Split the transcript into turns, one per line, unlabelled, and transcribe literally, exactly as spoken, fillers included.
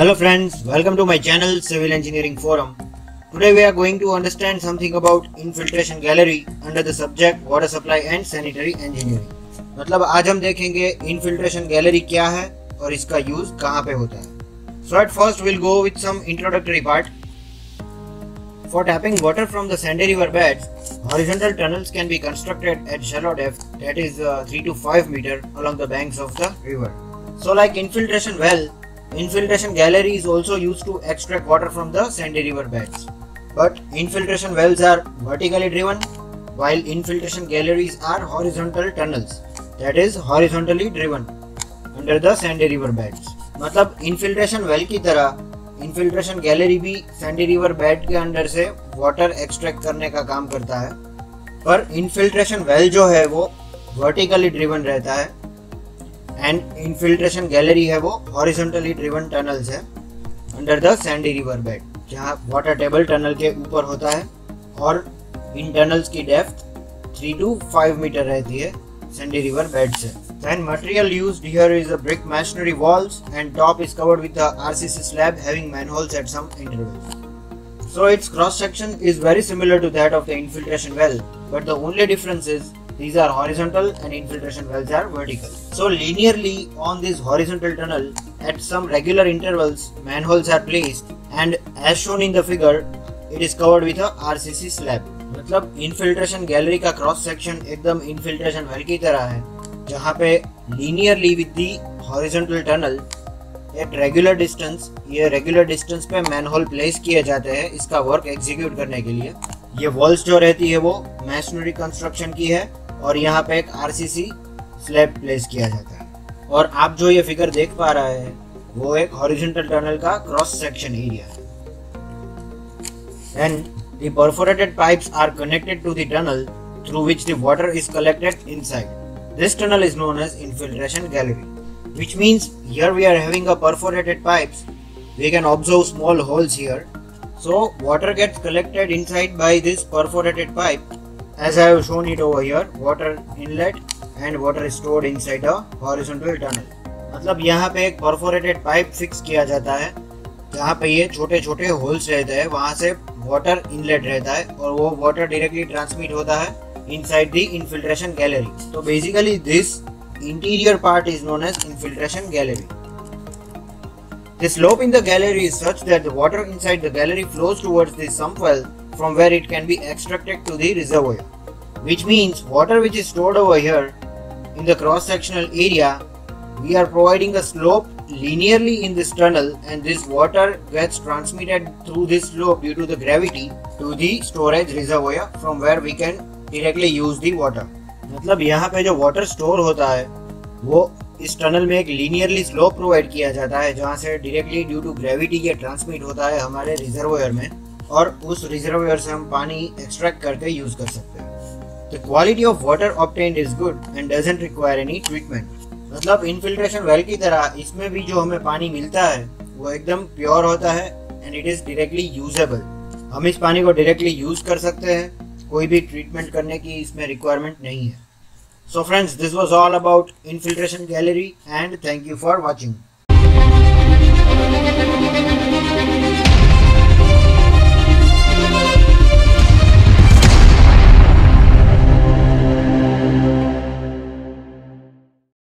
Hello friends, welcome to my channel Civil Engineering Forum. Today we are going to understand something about infiltration gallery under the subject water supply and sanitary engineering. मतलब आज हम देखेंगे infiltration gallery क्या है और इसका use कहाँ पे होता है. So at first we'll go with some introductory part. For tapping water from the Sandy River beds, horizontal tunnels can be constructed at shallow depth, that is uh, three to five meter along the banks of the river. So like infiltration well, infiltration gallery is also used to extract water from the Sandy River beds. But infiltration wells are vertically driven, while infiltration galleries are horizontal tunnels, that is horizontally driven under the Sandy River beds. मतलब infiltration well की तरह infiltration gallery भी Sandy River bed के अंदर से water extract करने का काम करता है, पर infiltration well जो है वो vertically driven रहता है and infiltration gallery है वो horizontally driven tunnels है under the Sandy River bed, जहाँ water table tunnel के ऊपर होता है और इन tunnels की depth three to five meter रहती है Sandy River bed से. Then material used here is a brick masonry walls and top is covered with a R C C slab having manholes at some intervals. So its cross section is very similar to that of the infiltration well, but the only difference is these are horizontal and infiltration wells are vertical. So linearly on this horizontal tunnel at some regular intervals manholes are placed and as shown in the figure it is covered with a R C C slab. मतलब infiltration gallery का cross section एकदम infiltration well की तरह है, जहाँ पे linearly with the horizontal tunnel at regular distance, ये regular distance पे manhole place किए जाते हैं इसका work execute करने के लिए. ये walls जो रहती है वो masonry construction की है और यहाँ पे एक R C C slab place किया जाता है. और आप जो ये figure देख पा रहे हैं वो एक horizontal tunnel का cross section area है. And the perforated pipes are connected to the tunnel through which the water is collected inside. This tunnel is known as infiltration gallery, which means here we are having a perforated pipes. We can observe small holes here. So water gets collected inside by this perforated pipe. As I have shown it over here, water inlet and water is stored inside a horizontal tunnel. मतलब यहाँ पे एक perforated pipe fix किया जाता है, जहाँ पे ये छोटे छोटे holes रहते हैं, वहाँ से water inlet रहता है और वो water directly transmit होता है inside the infiltration gallery. So basically this interior part is known as infiltration gallery. The slope in the gallery is such that the water inside the gallery flows towards the sump well from where it can be extracted to the reservoir, which means water which is stored over here in the cross sectional area, we are providing a slope linearly in this tunnel and this water gets transmitted through this slope due to the gravity to the storage reservoir from where we can directly use the water. मतलब यहाँ पे जो water store होता है वो इस tunnel में एक linearly slope provide किया जाता है, जहाँ से directly due to gravity ये transmit होता है हमारे reservoir में और उस reservoir से हम पानी extract करके use कर सकते हैं. The quality of water obtained is good and doesn't require any treatment. मतलब infiltration well की तरह इसमें भी जो हमें पानी मिलता है वो एकदम pure होता है and it is directly usable. हम इस पानी को directly use कर सकते हैं, कोई भी ट्रीटमेंट करने की इसमें रिक्वायरमेंट नहीं है. So friends, this was all about infiltration gallery and thank you for watching.